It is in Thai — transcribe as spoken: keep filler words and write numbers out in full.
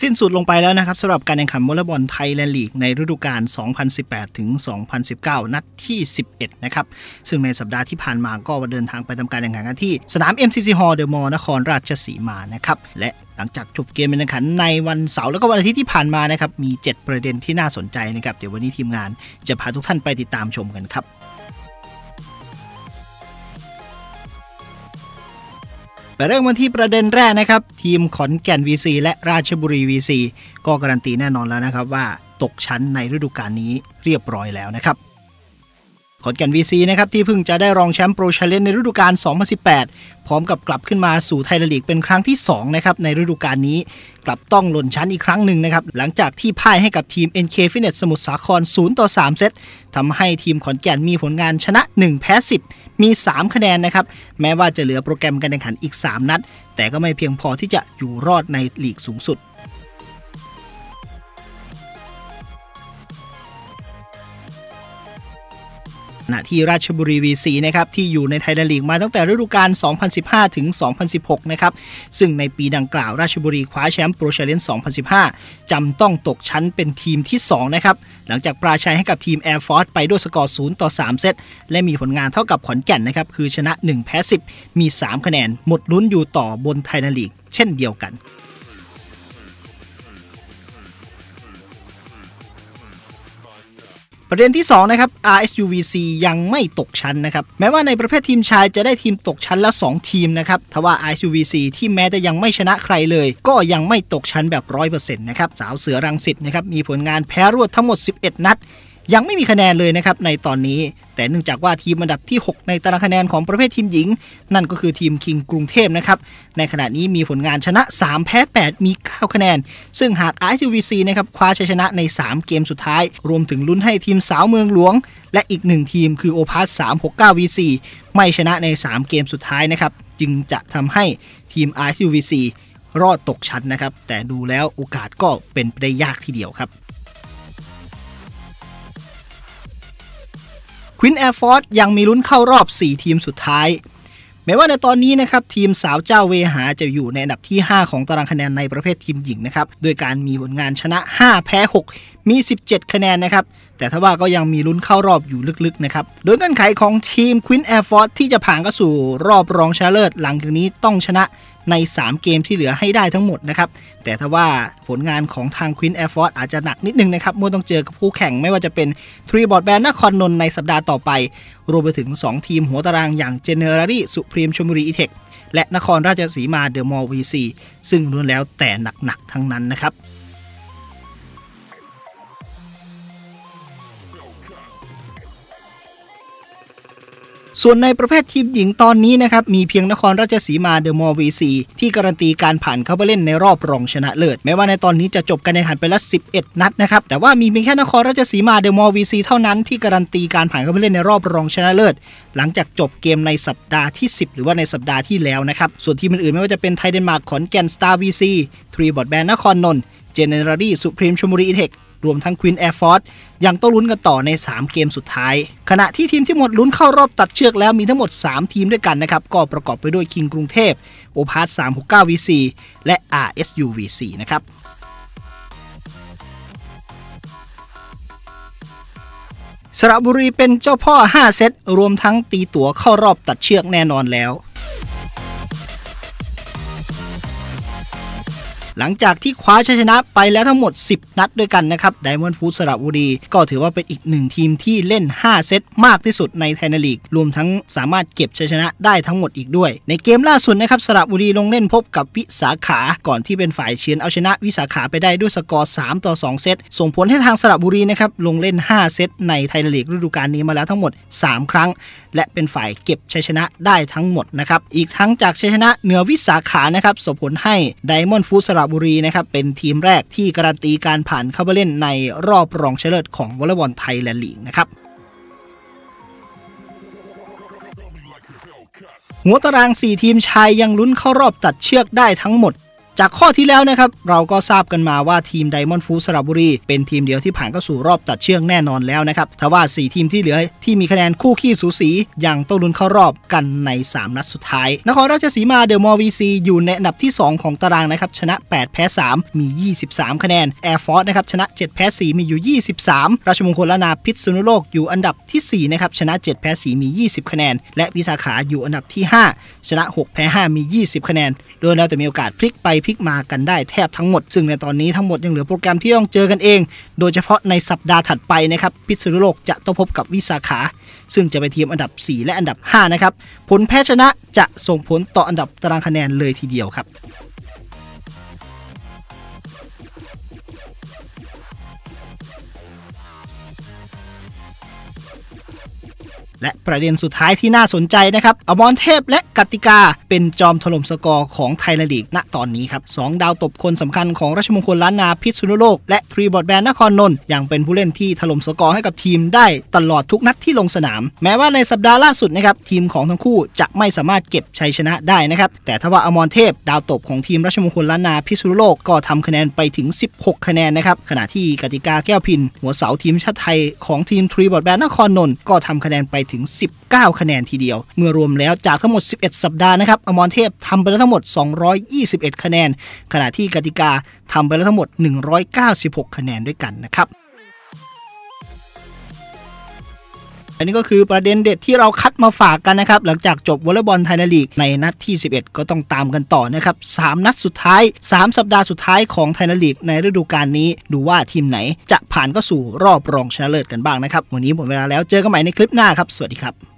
สิ้นสุดลงไปแล้วนะครับสำหรับการแข่งขันวอลเลย์บอลไทยแลนด์ลีกในฤดูกาล สองพันสิบแปดถึงสองพันสิบเก้า นัดที่ สิบเอ็ด นะครับซึ่งในสัปดาห์ที่ผ่านมาก็เดินทางไปทำการแข่งขันกันที่สนาม เอ็ม ซี ซี Hall เดอะมอลล์นครราชสีมานะครับและหลังจากจบเกมการแข่งขันในวันเสาร์แล้วก็วันอาทิตย์ที่ผ่านมานะครับมีเจ็ดประเด็นที่น่าสนใจนะครับเดี๋ยววันนี้ทีมงานจะพาทุกท่านไปติดตามชมกันครับไปเริ่มกันที่ประเด็นแรกนะครับทีมขอนแก่น วี ซี และราชบุรี วี ซี ก็การันตีแน่นอนแล้วนะครับว่าตกชั้นในฤดูกาลนี้เรียบร้อยแล้วนะครับขอนแก่น วี ซี นะครับที่เพิ่งจะได้รองแชมป์โปรแชเลนจ์ในฤดูกาล สองพันสิบแปด พร้อมกับกลับขึ้นมาสู่ไทยลีกเป็นครั้งที่สองนะครับในฤดูกาลนี้กลับต้องหล่นชั้นอีกครั้งหนึ่งนะครับหลังจากที่พ่ายให้กับทีม เอ็น เค Fitness สมุทรสาคร ศูนย์ต่อสาม เซตทำให้ทีมขอนแก่นมีผลงานชนะหนึ่งแพ้สิบมีสามคะแนนนะครับแม้ว่าจะเหลือโปรแกรมการแข่งขันอีกสามนัดแต่ก็ไม่เพียงพอที่จะอยู่รอดในลีกสูงสุดขณะที่ราชบุรี วี ซี นะครับที่อยู่ในไทยลีกมาตั้งแต่ฤดูกาล สองพันสิบห้าถึงสองพันสิบหก นะครับซึ่งในปีดังกล่าวราชบุรีคว้าแชมป์โปรแชเลนจ์ สองพันสิบห้า จำต้องตกชั้นเป็นทีมที่สองนะครับหลังจากปราชัยให้กับทีม Air Force ไปด้วยสกอร์ ศูนย์ต่อสาม เซตและมีผลงานเท่ากับขอนแก่นนะครับคือชนะหนึ่งแพ้สิบมีสามคะแนนหมดลุ้นอยู่ต่อบนไทยลีกเช่นเดียวกันประเด็นที่สองนะครับ อาร์ เอส ยู วี ซี ยังไม่ตกชั้นนะครับแม้ว่าในประเภททีมชายจะได้ทีมตกชั้นละสองทีมนะครับทว่า อาร์ เอส ยู วี ซี ที่แม้จะยังไม่ชนะใครเลยก็ยังไม่ตกชั้นแบบ ร้อยเปอร์เซ็นต์ นะครับสาวเสือรังสิตนะครับมีผลงานแพ้รวดทั้งหมดสิบเอ็ดนัดยังไม่มีคะแนนเลยนะครับในตอนนี้แต่เนื่องจากว่าทีมอันดับที่หกในตารางคะแนนของประเภททีมหญิงนั่นก็คือทีมคิงกรุงเทพนะครับในขณะนี้มีผลงานชนะสามแพ้แปดมีเก้าคะแนนซึ่งหาก อาร์ เอส ยู วี ซี นะครับคว้าชัยชนะในสามเกมสุดท้ายรวมถึงลุ้นให้ทีมสาวเมืองหลวงและอีกหนึ่งทีมคือโอพาส สามหกเก้า วี ซี ไม่ชนะในสามเกมสุดท้ายนะครับจึงจะทำให้ทีม อาร์ เอส ยู วี ซี รอดตกชั้นนะครับแต่ดูแล้วโอกาสก็เป็นไปได้ยากทีเดียวครับควินแอร์ฟอร์สยังมีลุ้นเข้ารอบสี่ทีมสุดท้ายแม้ว่าในตอนนี้นะครับทีมสาวเจ้าเวหาจะอยู่ในอันดับที่ห้าของตารางคะแนนในประเภททีมหญิงนะครับโดยการมีผลงานชนะห้าแพ้หกมีสิบเจ็ดคะแนนนะครับแต่ทว่าก็ยังมีลุ้นเข้ารอบอยู่ลึกๆนะครับโดยเงื่อนไขของทีมควินแอร์ฟอร์สที่จะผ่านเข้าสู่รอบรองชนะเลิศหลังจากนี้ต้องชนะในสามเกมที่เหลือให้ได้ทั้งหมดนะครับแต่ถ้าว่าผลงานของทาง Queen Air Force อาจจะหนักนิดนึงนะครับเมื่อต้องเจอกับคู่แข่งไม่ว่าจะเป็นทรีบอร์ดแบนนครนนท์ในสัปดาห์ต่อไปรวมไปถึงสองทีมหัวตารางอย่าง Generali Supreme ชลบุรี อี-เทค และนครราชสีมา The Mall วี ซี ซึ่งล้วนแล้วแต่หนักๆทั้งนั้นนะครับส่วนในประเภททีมหญิงตอนนี้นะครับมีเพียงนครราชสีมาเดอะมอลล์ วี ซี ที่การันตีการผ่านเข้าไปเล่นในรอบรองชนะเลิศแม้ว่าในตอนนี้จะจบการแข่งขันไปแล้วสิบเอ็ดนัดนะครับแต่ว่ามีเพียงแค่นครราชสีมาเดอะมอลล์ วี ซี เท่านั้นที่การันตีการผ่านเข้าไปเล่นในรอบรองชนะเลิศหลังจากจบเกมในสัปดาห์ที่สิบหรือว่าในสัปดาห์ที่แล้วนะครับส่วนทีมอื่นๆไม่ว่าจะเป็นไทยเดนมาร์กขอนแก่นสตาร์ วี ซี ทรีบอร์ดแบนนครนนท์เจเนอรารี่สุพรีมชลบุรี อี-เทครวมทั้ง Queen Air Force ยังต้องลุ้นกันต่อในสามเกมสุดท้ายขณะที่ทีมที่หมดลุ้นเข้ารอบตัดเชือกแล้วมีทั้งหมดสามทีมด้วยกันนะครับก็ประกอบไปด้วยคิงกรุงเทพโอพาส สามหกเก้า วี ซี และ อาร์ เอส ยู วี ซี นะครับสระบุรีเป็นเจ้าพ่อห้าเซตรวมทั้งตีตั๋วเข้ารอบตัดเชือกแน่นอนแล้วหลังจากที่คว้าชัยชนะไปแล้วทั้งหมดสิบนัดด้วยกันนะครับไดมอนด์ฟู้ดสระบุรีก็ถือว่าเป็นอีกหนึ่งทีมที่เล่นห้าเซตมากที่สุดในไทยลีกรวมทั้งสามารถเก็บชัยชนะได้ทั้งหมดอีกด้วยในเกมล่าสุดนะครับสระบุรีลงเล่นพบกับวิสาขาก่อนที่เป็นฝ่ายเฉือนเอาชนะวิสาขาไปได้ด้วยสกอร์สามต่อสองเซตส่งผลให้ทางสระบุรีนะครับลงเล่นห้าเซตในไทยลีกฤดูกาลนี้มาแล้วทั้งหมดสามครั้งและเป็นฝ่ายเก็บชัยชนะได้ทั้งหมดนะครับอีกทั้งจากชัยชนะเหนือวิสาขานะครับส่งผลให้ไดมอนด์ฟู้ดสระบุรีนะครับเป็นทีมแรกที่การันตีการผ่านเข้าไปเล่นในรอบรองชนะเลิศของวอลเลย์บอลไทยแลนด์ลีกนะครับหัวตารางสี่ทีมชายยังลุ้นเข้ารอบตัดเชือกได้ทั้งหมดจากข้อที่แล้วนะครับเราก็ทราบกันมาว่าทีมไดมอนด์ฟู้ดสระบุรีเป็นทีมเดียวที่ผ่านเข้าสู่รอบตัดเชือกแน่นอนแล้วนะครับทว่าสี่ทีมที่เหลือที่มีคะแนนคู่ขี้สูสียังต้องลุ้นเข้ารอบกันในสามนัดสุดท้ายนครราชสีมาเดอะมอลล์ วี ซี อยู่ในอันดับที่สองของตารางนะครับชนะแปดแพ้สามมียี่สิบสามคะแนนแอร์ฟอร์สนะครับชนะเจ็ดแพ้สี่มีอยู่ยี่สิบสามราชมงคลล้านนาพิษณุโลกอยู่อันดับที่สี่นะครับชนะเจ็ดแพ้สี่มียี่สิบคะแนนและวิสาขาอยู่อันดับที่ห้าชนะหกแพ้ห้ามียี่สิบคะแนนโดยแล้วแต่มีโอกาสพลิกไปพลิกมากันได้แทบทั้งหมดซึ่งในตอนนี้ทั้งหมดยังเหลือโปรแกรมที่ต้องเจอกันเองโดยเฉพาะในสัปดาห์ถัดไปนะครับพิษณุโลกจะต้องพบกับวิสาขาซึ่งจะเป็นทีมอันดับสี่และอันดับห้านะครับผลแพ้ชนะจะส่งผลต่ออันดับตารางคะแนนเลยทีเดียวครับและประเด็นสุดท้ายที่น่าสนใจนะครับอมรเทพและกติกาเป็นจอมถล่มสกอร์ของไทยลีกณตอนนี้ครับสองดาวตบคนสำคัญของราชมงคลล้านนาพิษณุโลกและทรีบอร์ดแบนนครนนท์ยังเป็นผู้เล่นที่ถล่มสกอร์ให้กับทีมได้ตลอดทุกนัดที่ลงสนามแม้ว่าในสัปดาห์ล่าสุดนะครับทีมของทั้งคู่จะไม่สามารถเก็บชัยชนะได้นะครับแต่ถ้าว่าอมรเทพดาวตบของทีมราชมงคลล้านนาพิษณุโลกก็ทำคะแนนไปถึงสิบหกคะแนนนะครับขณะที่กติกาแก้วพินหัวเสาทีมชาติไทยของทีมทรีบอร์ดแบนนครนนท์ก็ทำคะแนนไปถึงสิบเก้าคะแนนทีเดียวเมื่อรวมแล้วจากทั้งหมดสิบเอ็ดสัปดาห์นะครับอมรเทพทำไปแล้วทั้งหมดสองร้อยยี่สิบเอ็ดคะแนนขณะที่กติกาทำไปแล้วทั้งหมดหนึ่งร้อยเก้าสิบหกคะแนนด้วยกันนะครับอันนี้ก็คือประเด็นเด็ดที่เราคัดมาฝากกันนะครับหลังจากจบวอลเลย์บอลไทยลีกในนัดที่สิบเอ็ดก็ต้องตามกันต่อนะครับสามนัดสุดท้ายสามสัปดาห์สุดท้ายของไทยลีกในฤดูกาลนี้ดูว่าทีมไหนจะผ่านเข้าสู่รอบรองชนะเลิศกันบ้างนะครับวันนี้หมดเวลาแล้วเจอกันใหม่ในคลิปหน้าครับสวัสดีครับ